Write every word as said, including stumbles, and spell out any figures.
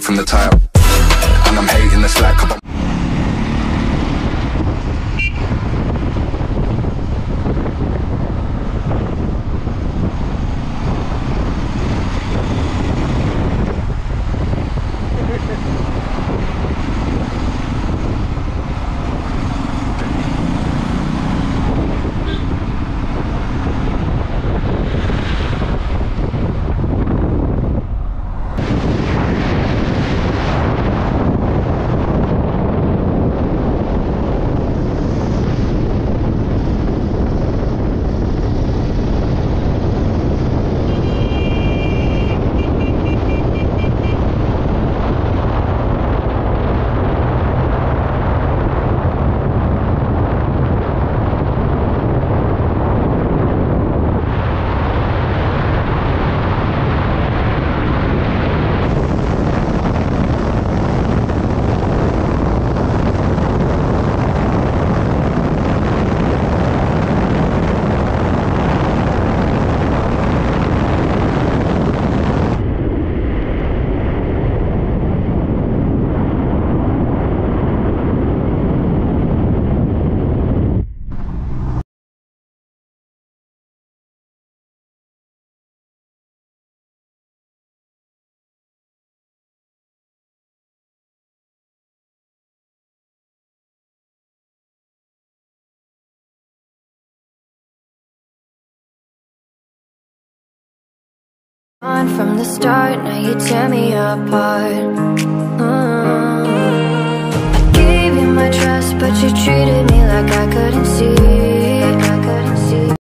straight from the top. And I'm hating the slack up. On from the start, now you tear me apart. mm. I gave you my trust, but you treated